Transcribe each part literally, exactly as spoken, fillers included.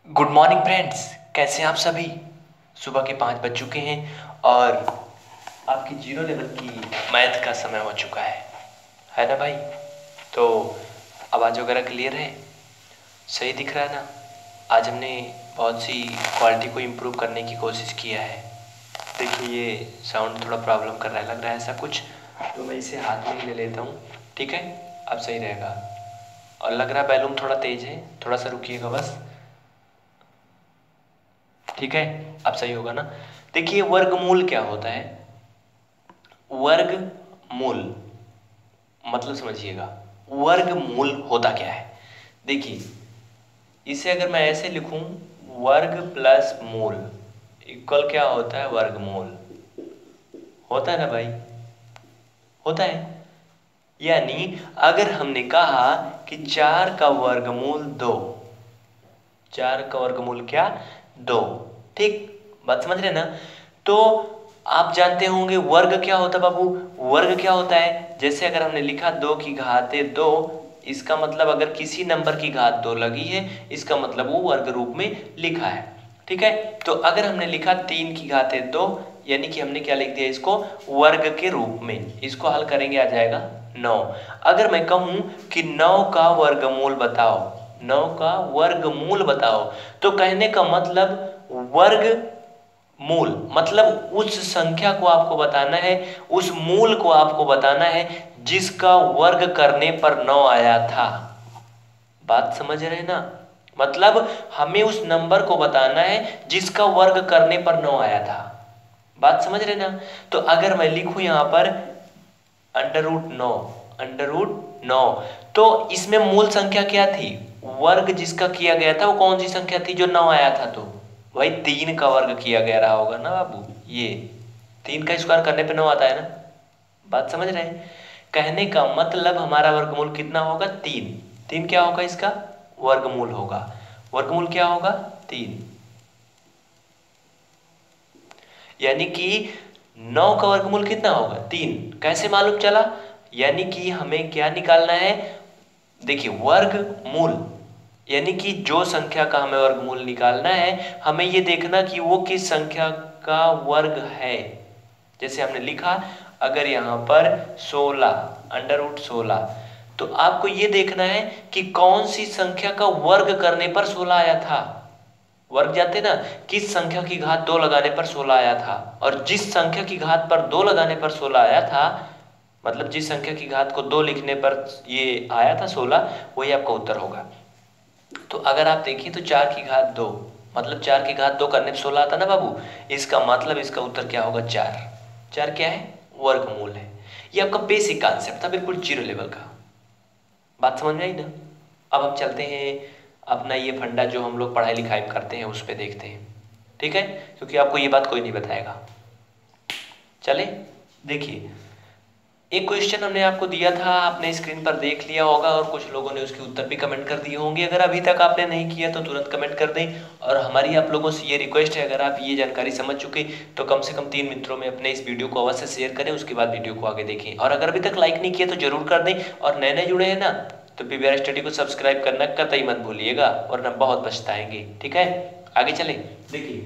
Good morning friends, कैसे हैं आप सभी। सुबह के पाँच बज चुके हैं और आपकी जीरो लेवल की मैथ का समय हो चुका है है ना भाई। तो आवाज़ वगैरह क्लियर है, सही दिख रहा है ना। आज हमने बहुत सी क्वालिटी को इम्प्रूव करने की कोशिश किया है। देखिए ये साउंड थोड़ा प्रॉब्लम कर रहा है, लग रहा है ऐसा कुछ, तो मैं इसे हाथ में ही ले लेता हूँ। ठीक है, अब सही रहेगा। और लग रहा है बैलूम थोड़ा तेज़ है, थोड़ा सा रुकिएगा बस। ठीक है, अब सही होगा ना। देखिए वर्गमूल क्या होता है। वर्गमूल मतलब समझिएगा, वर्गमूल होता क्या है। देखिए इसे अगर मैं ऐसे लिखूं, वर्ग प्लस मूल इक्वल क्या होता है, वर्गमूल होता है ना भाई, होता है। यानी अगर हमने कहा कि चार का वर्गमूल दो, चार का वर्गमूल क्या, दो। ठीक, बात समझ रहे ना। तो आप जानते होंगे वर्ग क्या होता है बाबू। वर्ग क्या होता है, जैसे अगर हमने लिखा दो की घाते दो, इसका मतलब अगर किसी नंबर की घात दो लगी है, इसका मतलब वो वर्ग रूप में लिखा है। ठीक है, तो अगर हमने लिखा तीन की घाते दो, यानी कि हमने क्या लिख दिया, इसको वर्ग के रूप में। इसको हल करेंगे आ जाएगा नौ। अगर मैं कहूं कि नौ का वर्गमूल बताओ, नौ का वर्गमूल बताओ, तो कहने का मतलब वर्ग मूल मतलब उस संख्या को आपको बताना है, उस मूल को आपको बताना है जिसका वर्ग करने पर नौ आया था। बात समझ रहे हैं ना। मतलब हमें उस नंबर को बताना है जिसका वर्ग करने पर नौ आया था। बात समझ रहे ना। तो अगर मैं लिखूं यहां पर अंडर रूट नौ, अंडर रूट नौ, तो इसमें मूल संख्या क्या थी, वर्ग जिसका किया गया था वो कौन सी संख्या थी, जो नौ आया था। तो भाई तीन का वर्ग किया गया रहा होगा ना बाबू। ये तीन का स्क्वायर करने पे नौ आता है ना। बात समझ रहे हैं। कहने का मतलब हमारा वर्गमूल कितना होगा, तीन। तीन क्या होगा, इसका वर्गमूल होगा। वर्गमूल क्या होगा, तीन। यानी कि नौ का वर्गमूल कितना होगा, तीन। कैसे मालूम चला, यानी कि हमें क्या निकालना है, देखिए वर्गमूल यानी कि जो संख्या का हमें वर्गमूल निकालना है, हमें ये देखना कि वो किस संख्या का वर्ग है। जैसे हमने लिखा अगर यहाँ पर सोलह अंडर रूट सोलह, तो आपको ये देखना है कि कौन सी संख्या का वर्ग करने पर सोलह आया था। वर्ग जानते ना, किस संख्या की घात दो लगाने पर सोलह आया था। और जिस संख्या की घात पर दो लगाने पर सोलह आया था, मतलब जिस संख्या की घात को दो लिखने पर ये आया था सोलह, वही आपका उत्तर होगा। तो अगर आप देखिए तो चार की घात दो, मतलब चार की घात दो करने पर सोलह आता ना बाबू। इसका मतलब इसका उत्तर क्या होगा, चार। चार क्या है, वर्गमूल है। ये आपका बेसिक कॉन्सेप्ट था, बिल्कुल जीरो लेवल का। बात समझ में आई ना। अब हम चलते हैं अपना ये फंडा जो हम लोग पढ़ाई लिखाई में करते हैं उस पर देखते हैं। ठीक है, क्योंकि आपको ये बात कोई नहीं बताएगा। चले देखिए, एक क्वेश्चन हमने आपको दिया था, आपने स्क्रीन पर देख लिया होगा और कुछ लोगों ने उसके उत्तर भी कमेंट कर दिए होंगे। अगर अभी तक आपने नहीं किया तो तुरंत कमेंट कर दें। और हमारी आप लोगों से ये रिक्वेस्ट है, अगर आप ये जानकारी समझ चुके तो कम से कम तीन मित्रों में अपने इस वीडियो को अवश्य शेयर करें, उसके बाद वीडियो को आगे देखें। और अगर अभी तक लाइक नहीं किया तो जरूर कर दें। और नए नए जुड़े हैं ना, तो पीवीआर स्टडी को सब्सक्राइब करना कतई मत भूलिएगा, वरना बहुत पछताएंगे। ठीक है, आगे चले। देखिए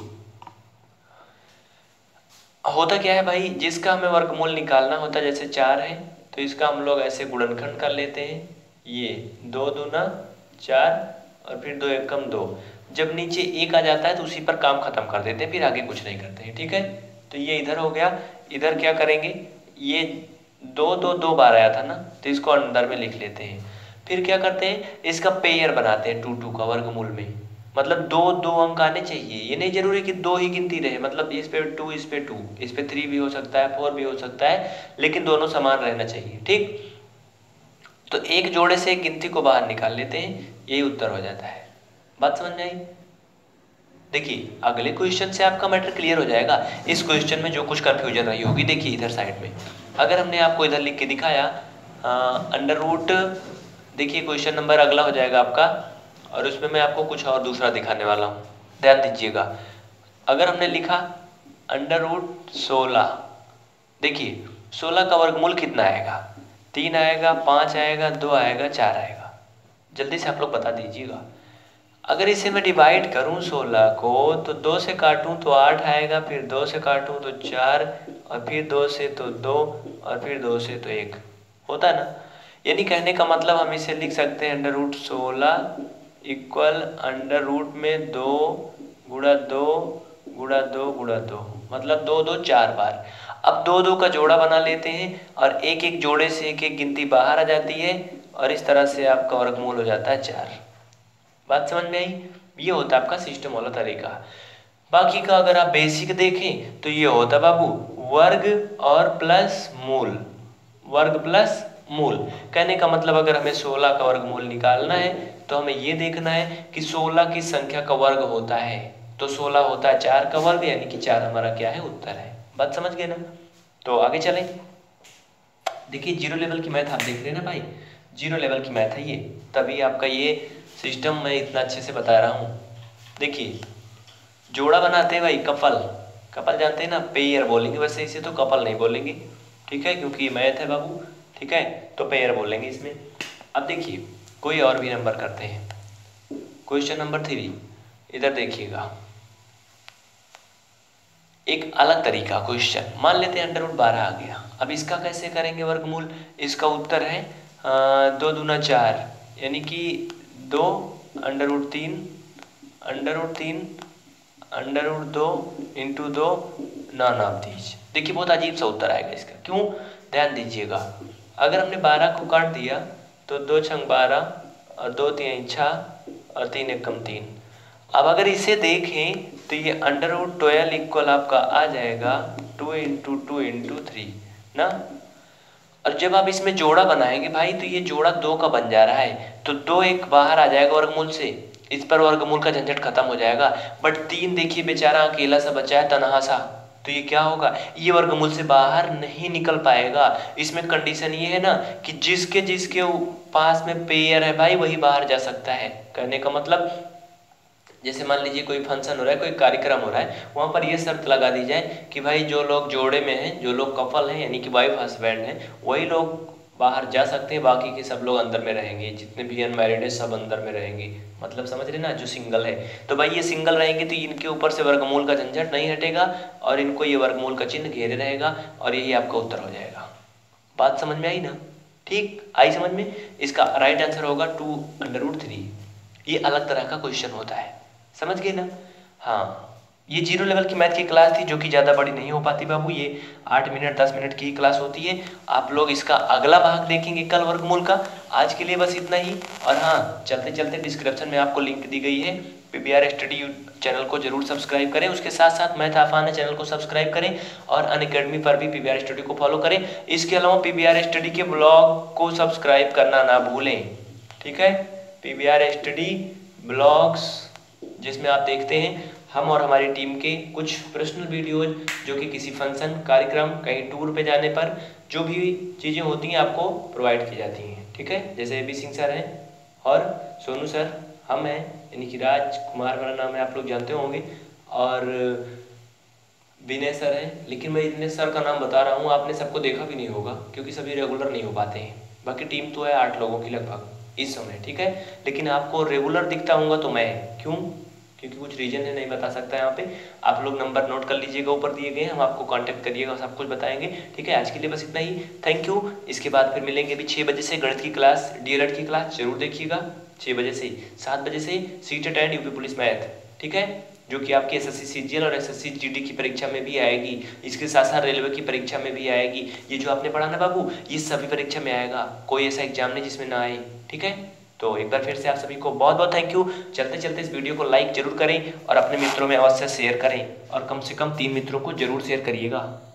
होता क्या है भाई, जिसका हमें वर्गमूल निकालना होता है, जैसे चार है तो इसका हम लोग ऐसे गुणनखंड कर लेते हैं। ये दो दूना चार और फिर दो एक कम दो। जब नीचे एक आ जाता है तो उसी पर काम खत्म कर देते हैं, फिर आगे कुछ नहीं करते हैं। ठीक है, तो ये इधर हो गया। इधर क्या करेंगे, ये दो दो दो बार आया था ना, तो इसको अंदर में लिख लेते हैं। फिर क्या करते हैं, इसका पेयर बनाते हैं टू टू का वर्गमूल में। मतलब दो दो अंक आने चाहिए, ये नहीं जरूरी कि दो ही गिनती रहे। मतलब इस पे टू, इस पे टू, इस पे थ्री भी हो सकता है, फोर भी हो सकता है, लेकिन दोनों समान रहना चाहिए। ठीक, तो एक जोड़े से एक गिनती को बाहर निकाल लेते हैं, यही उत्तर हो जाता है। बात समझ में आई। देखिए अगले क्वेश्चन से आपका मैटर क्लियर हो जाएगा। इस क्वेश्चन में जो कुछ कंफ्यूजन रही होगी, देखिए इधर साइड में अगर हमने आपको इधर लिख के दिखाया अंडर रूट, देखिए क्वेश्चन नंबर अगला हो जाएगा आपका, और उसमें मैं आपको कुछ और दूसरा दिखाने वाला हूँ, ध्यान दीजिएगा। अगर हमने लिखा अंडर रूट सोलह, देखिए सोलह का वर्गमूल कितना आएगा, तीन आएगा, पाँच आएगा, दो आएगा, चार आएगा। जल्दी से आप लोग बता दीजिएगा। अगर इसे मैं डिवाइड करूं सोलह को तो दो से काटूं तो आठ आएगा, फिर दो से काटूं तो चार, और फिर दो से तो दो, और फिर दो से तो एक, होता है ना। यानी कहने का मतलब हम इसे लिख सकते हैं अंडर रूट सोलह इक्वल अंडर रूट में दो गुणा दो गुणा दो गुणा दो, मतलब दो दो चार बार। अब दो दो का जोड़ा बना लेते हैं और एक एक जोड़े से एक एक गिनती बाहर आ जाती है और इस तरह से आपका वर्गमूल हो जाता है चार। बात समझ में आई? ये होता है आपका सिस्टम वाला तरीका। बाकी का अगर आप बेसिक देखें तो ये होता बाबू वर्ग और प्लस मूल, वर्ग प्लस मूल। कहने का मतलब अगर हमें सोलह का वर्गमूल निकालना है तो हमें ये देखना है कि सोलह की संख्या का वर्ग होता है, तो सोलह होता है चार का वर्ग, यानी कि चार हमारा क्या है, उत्तर है। बात समझ गए ना? तो आगे चलें। देखिए जीरो लेवल की मैथ आप देख रहे हैं ना भाई, जीरो लेवल की मैथ है ये, तभी आपका ये सिस्टम मैं इतना अच्छे से बता रहा हूँ। देखिए जोड़ा बनाते हैं भाई, कपल, कपल जानते हैं ना, पेयर बोलेंगे, वैसे इसे तो कपल नहीं बोलेंगे, ठीक है, क्योंकि मैथ है बाबू, ठीक है, तो पेयर बोलेंगे इसमें। अब देखिए कोई और भी नंबर करते हैं, क्वेश्चन नंबर थ्री, इधर देखिएगा, एक अलग तरीका क्वेश्चन। मान लेते हैं अंडर रूट बारह आ गया, अब इसका कैसे करेंगे वर्गमूल? इसका उत्तर है दो दूना चार, यानी कि दो अंडर रूट तीन, अंडर रूट तीन अंडर रूट दो इंटू दो नॉन ऑफ दीज। देखिए बहुत अजीब सा उत्तर आएगा इसका, क्यों? ध्यान दीजिएगा, अगर हमने बारह को काट दिया तो दो छंग बारह और दो तीन छः और तीन एक कम तीन। अब अगर इसे देखें तो ये अंडर रूट ट्वेल्व इक्वल आपका आ जाएगा two into two into three ना। और जब आप इसमें जोड़ा बनाएंगे भाई तो ये जोड़ा दो का बन जा रहा है, तो दो एक बाहर आ जाएगा वर्गमूल से, इस पर वर्गमूल का झंझट खत्म हो जाएगा। बट तीन देखिए बेचारा अकेला सा बचा है, तनहा सा, तो ये क्या होगा, ये वर्गमूल से बाहर नहीं निकल पाएगा। इसमें कंडीशन ये है ना कि जिसके जिसके पास में पेयर है भाई वही बाहर जा सकता है। कहने का मतलब जैसे मान लीजिए कोई फंक्शन हो रहा है, कोई कार्यक्रम हो रहा है, वहाँ पर ये शर्त लगा दी जाए कि भाई जो लोग जोड़े में हैं, जो लोग कपल हैं यानी कि वाइफ हस्बैंड हैं, वही लोग बाहर जा सकते हैं, बाकी के सब लोग अंदर में रहेंगे, जितने भी अनमैरिड है सब अंदर में रहेंगे। मतलब समझ रहे ना, जो सिंगल है तो भाई ये सिंगल रहेंगे तो इनके ऊपर से वर्गमूल का झंझट नहीं हटेगा और इनको ये वर्गमूल का चिन्ह घेरे रहेगा और यही आपका उत्तर हो जाएगा। बात समझ में आई ना? ठीक आई समझ में? इसका राइट आंसर होगा टू अंडर रूट थ्री। ये अलग तरह का क्वेश्चन होता है, समझ गए ना? हाँ, ये जीरो लेवल की मैथ की क्लास थी जो कि ज़्यादा बड़ी नहीं हो पाती बाबू, ये आठ मिनट दस मिनट की क्लास होती है। आप लोग इसका अगला भाग देखेंगे कल वर्गमूल का। आज के लिए बस इतना ही। और हाँ, चलते चलते डिस्क्रिप्शन में आपको लिंक दी गई है, पीबीआर स्टडी चैनल को जरूर सब्सक्राइब करें, उसके साथ साथ मैथ आसान है चैनल को सब्सक्राइब करें और अनअकैडमी पर भी पीबीआर स्टडी को फॉलो करें। इसके अलावा पीबीआर स्टडी के ब्लॉग को सब्सक्राइब करना ना भूलें, ठीक है? पीबीआर स्टडी ब्लॉग्स, जिसमें आप देखते हैं हम और हमारी टीम के कुछ पर्सनल वीडियोज जो कि किसी फंक्शन, कार्यक्रम, कहीं टूर पे जाने पर जो भी चीज़ें होती हैं आपको प्रोवाइड की जाती हैं, ठीक है? जैसे ए बी सिंह सर हैं और सोनू सर, हम हैं यानी कि राज कुमार मेरा नाम है, आप लोग जानते होंगे, और विनय सर हैं, लेकिन मैं इतने सर का नाम बता रहा हूँ, आपने सबको देखा भी नहीं होगा क्योंकि सभी रेगुलर नहीं हो पाते हैं। बाकी टीम तो है आठ लोगों की लगभग इस समय, ठीक है? लेकिन आपको रेगुलर दिखता होगा तो मैं, क्यों? क्योंकि कुछ रीजन है, नहीं बता सकता यहाँ पे। आप लोग नंबर नोट कर लीजिएगा, ऊपर दिए गए हैं, हम आपको कांटेक्ट करिएगा, सब कुछ बताएंगे, ठीक है? आज के लिए बस इतना ही, थैंक यू। इसके बाद फिर मिलेंगे अभी छः बजे से गणित की क्लास, डीएलएड की क्लास जरूर देखिएगा, छः बजे से सात बजे से CTET and UP police math, ठीक है? जो कि आपकी एसएससी सीजीएल और एसएससी जीडी की परीक्षा में भी आएगी, इसके साथ साथ रेलवे की परीक्षा में भी आएगी। ये जो आपने पढ़ा ना बाबू, ये सभी परीक्षा में आएगा, कोई ऐसा एग्जाम नहीं जिसमें ना आए, ठीक है? तो एक बार फिर से आप सभी को बहुत बहुत थैंक यू। चलते चलते इस वीडियो को लाइक जरूर करें और अपने मित्रों में अवश्य शेयर करें, और कम से कम तीन मित्रों को जरूर शेयर करिएगा।